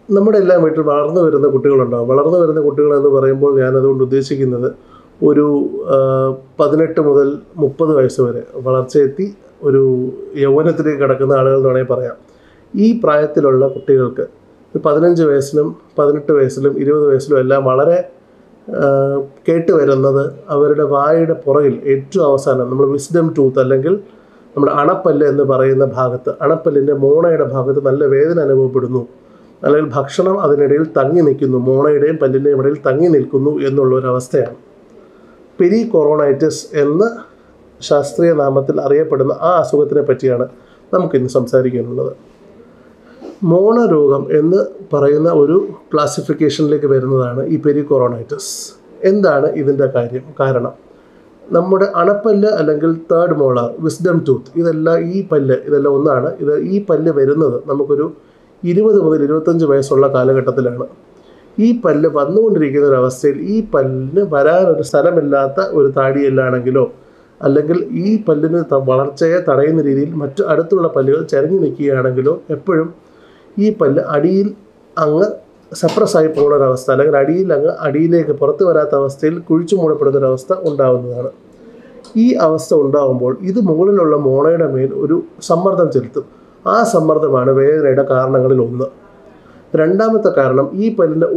നമ്മുടെ എല്ലാം വീട്ടിൽ വളർന്നു വരുന്ന കുട്ടികളുണ്ടാകും. വളർന്നു വരുന്ന കുട്ടികളെന്ന് പറയുമ്പോൾ ഞാനതുകൊണ്ട് ഉദ്ദേശിക്കുന്നത് ഒരു 18 മുതൽ 30 വയസ്സ് വരെ വളർച്ചയെത്തി ഒരു യൗവനത്തിലേക്ക് കടക്കുന്ന ആളുകൾ എന്ന് വേണമെങ്കിൽ പറയാം. ഈ പ്രായത്തിലുള്ള കുട്ടികൾക്ക് 15 വയസ്സിലും 18 വയസ്സിലും 20 വയസ്സിലും എല്ലാം വളരെ കേട്ട് വരുന്നത് അവരുടെ വായുടെ പുറകിൽ ഏറ്റവും അവസാനം നമ്മൾ വിസ്ഡം ടൂത്ത് അല്ലെങ്കിൽ നമ്മുടെ അണപ്പല്ല് എന്ന് പറയുന്ന ഭാഗത്ത്, അണപ്പല്ലിൻ്റെ മോണയുടെ ഭാഗത്ത് നല്ല വേദന അനുഭവപ്പെടുന്നു, അല്ലെങ്കിൽ ഭക്ഷണം അതിനിടയിൽ തങ്ങി നിൽക്കുന്നു, മോണയുടെയും പല്ലിൻ്റെയും ഇടയിൽ തങ്ങി നിൽക്കുന്നു എന്നുള്ളൊരവസ്ഥയാണ്. പെരികോറോണൈറ്റിസ് എന്ന് ശാസ്ത്രീയ നാമത്തിൽ അറിയപ്പെടുന്ന ആ അസുഖത്തിനെ പറ്റിയാണ് നമുക്കിന്ന് സംസാരിക്കാനുള്ളത്. മോണരോഗം എന്ന് പറയുന്ന ഒരു ക്ലാസിഫിക്കേഷനിലേക്ക് വരുന്നതാണ് ഈ പെരികോറോണൈറ്റിസ്. എന്താണ് ഇതിൻ്റെ കാരണം? നമ്മുടെ അണപ്പല്ല് അല്ലെങ്കിൽ തേർഡ് മോളാർ, വിസ്ഡം ടൂത്ത്, ഇതെല്ലാം ഒന്നാണ്. ഈ പല്ല് വരുന്നത് നമുക്കൊരു 20 മുതൽ 25 വയസ്സുള്ള കാലഘട്ടത്തിലാണ്. ഈ പല്ല് വന്നുകൊണ്ടിരിക്കുന്ന ഒരവസ്ഥയിൽ ഈ പല്ലിന് വരാനൊരു സ്ഥലമില്ലാത്ത ഒരു താടിയെല്ലാണെങ്കിലോ അല്ലെങ്കിൽ ഈ പല്ലിന് വളർച്ചയെ തടയുന്ന രീതിയിൽ മറ്റു അടുത്തുള്ള പല്ലുകൾ ചരിഞ്ഞു നിൽക്കുകയാണെങ്കിലോ എപ്പോഴും ഈ പല്ല് അടിയിൽ അങ്ങ് സപ്രസ്സായി പോകുന്നൊരവസ്ഥ, അല്ലെങ്കിൽ അടിയിലേക്ക് പുറത്തു വരാത്ത അവസ്ഥയിൽ കുഴിച്ചു മൂടപ്പെടുന്നൊരവസ്ഥ ഉണ്ടാകുന്നതാണ്. ഈ അവസ്ഥ ഉണ്ടാകുമ്പോൾ ഇത് മുകളിലുള്ള മോണയുടെ മേൽ ഒരു സമ്മർദ്ദം ചെലുത്തും. ആ സമ്മർദ്ദമാണ് വേദനയുടെ കാരണങ്ങളിൽ ഒന്ന്. രണ്ടാമത്തെ കാരണം, ഈ പല്ലിൻ്റെ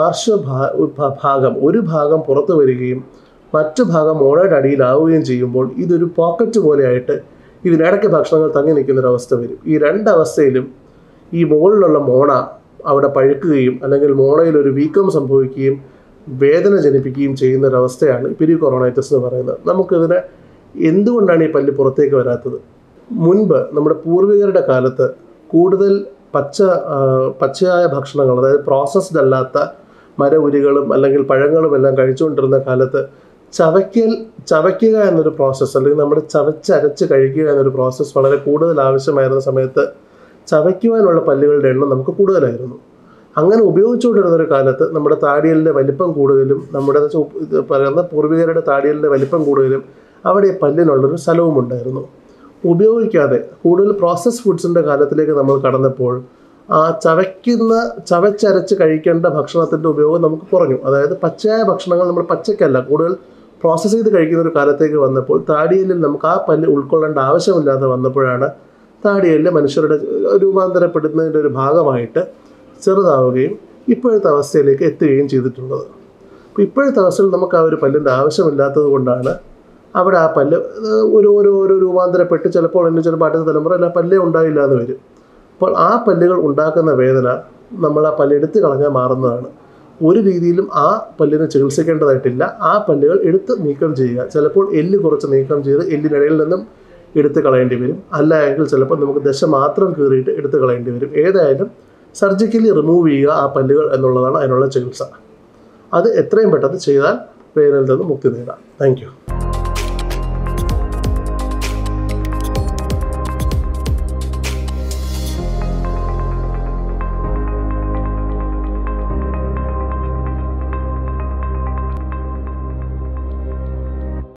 ഒരു ഭാഗം പുറത്തു വരികയും മറ്റു ഭാഗം മോണയുടെ അടിയിലാവുകയും ചെയ്യുമ്പോൾ ഇതൊരു പോക്കറ്റ് പോലെയായിട്ട് ഇതിനിടയ്ക്ക് ഭക്ഷണങ്ങൾ തങ്ങി നിൽക്കുന്നൊരവസ്ഥ വരും. ഈ രണ്ടവസ്ഥയിലും ഈ മുകളിലുള്ള മോണ അവിടെ പഴുക്കുകയും അല്ലെങ്കിൽ മോണയിൽ ഒരു വീക്കം സംഭവിക്കുകയും വേദന ജനിപ്പിക്കുകയും ചെയ്യുന്നൊരവസ്ഥയാണ് പെരികോറോണൈറ്റിസ് എന്ന് പറയുന്നത്. നമുക്കിതിനെ എന്തുകൊണ്ടാണ് ഈ പല്ല് പുറത്തേക്ക് വരാത്തത്? മുൻപ് നമ്മുടെ പൂർവികരുടെ കാലത്ത് കൂടുതൽ പച്ചയായ ഭക്ഷണങ്ങൾ, അതായത് പ്രോസസ്ഡ് അല്ലാത്ത മരഉരികളും അല്ലെങ്കിൽ പഴങ്ങളും എല്ലാം കഴിച്ചുകൊണ്ടിരുന്ന കാലത്ത് ചവയ്ക്കുക എന്നൊരു പ്രോസസ്സ്, അല്ലെങ്കിൽ നമ്മുടെ ചവച്ചരച്ച് കഴിക്കുക എന്നൊരു പ്രോസസ്സ് വളരെ കൂടുതൽ ആവശ്യമായിരുന്ന സമയത്ത് ചവയ്ക്കുവാനുള്ള പല്ലുകളുടെ എണ്ണം നമുക്ക് കൂടുതലായിരുന്നു. അങ്ങനെ ഉപയോഗിച്ചുകൊണ്ടിരുന്നൊരു കാലത്ത് നമ്മുടെ താടിയലിൻ്റെ വലിപ്പം കൂടുതലും, നമ്മുടെ പറയുന്ന പൂർവികരുടെ താടിയലിൻ്റെ വലിപ്പം കൂടുതലും അവിടെ പല്ലിനുള്ളൊരു സ്ഥലവും ഉണ്ടായിരുന്നു. ഉപയോഗിക്കാതെ കൂടുതൽ പ്രോസസ് ഫുഡ്സിൻ്റെ കാലത്തിലേക്ക് നമ്മൾ കടന്നപ്പോൾ ആ ചവച്ചരച്ച് കഴിക്കേണ്ട ഭക്ഷണത്തിൻ്റെ ഉപയോഗം നമുക്ക് കുറഞ്ഞു. അതായത് പച്ചയായ ഭക്ഷണങ്ങൾ നമ്മൾ പച്ചയ്ക്കല്ല കൂടുതൽ പ്രോസസ്സ് ചെയ്ത് കഴിക്കുന്ന ഒരു കാലത്തേക്ക് വന്നപ്പോൾ താടിയലിൽ നമുക്ക് ആ പല്ല് ഉൾക്കൊള്ളേണ്ട ആവശ്യമില്ലാതെ വന്നപ്പോഴാണ് താടിയലിൽ മനുഷ്യരുടെ രൂപാന്തരപ്പെടുന്നതിൻ്റെ ഒരു ഭാഗമായിട്ട് ചെറുതാവുകയും ഇപ്പോഴത്തെ അവസ്ഥയിലേക്ക് എത്തുകയും ചെയ്തിട്ടുള്ളത്. അപ്പോൾ ഇപ്പോഴത്തെ അവസ്ഥയിൽ നമുക്ക് ആ ഒരു പല്ലിൻ്റെ ആവശ്യമില്ലാത്തത് കൊണ്ടാണ് അവിടെ ആ പല്ല് ഓരോ രൂപാന്തരപ്പെട്ട് ചിലപ്പോൾ അടുത്ത തലമുറ എല്ലാ പല്ലേ ഉണ്ടായില്ല എന്ന് വരും. അപ്പോൾ ആ പല്ലുകൾ ഉണ്ടാക്കുന്ന വേദന നമ്മൾ ആ പല്ല് എടുത്ത് കളഞ്ഞാൽ മാറുന്നതാണ്. ഒരു രീതിയിലും ആ പല്ലിനെ ചികിത്സിക്കേണ്ടതായിട്ടില്ല. ആ പല്ലുകൾ എടുത്ത് നീക്കം ചെയ്യുക. ചിലപ്പോൾ എല്ല് കുറച്ച് നീക്കം ചെയ്ത് എല്ലിനിടയിൽ നിന്നും എടുത്ത് കളയേണ്ടി വരും. അല്ല എങ്കിൽ ചിലപ്പോൾ നമുക്ക് ദശ മാത്രം കീറിയിട്ട് എടുത്ത് കളയേണ്ടി വരും. ഏതായാലും സർജിക്കലി റിമൂവ് ചെയ്യുക ആ പല്ലുകൾ എന്നുള്ളതാണ് അതിനുള്ള ചികിത്സ. അത് എത്രയും പെട്ടെന്ന് ചെയ്താൽ വേദനയിൽ നിന്ന് മുക്തി നേടാം. Thank U.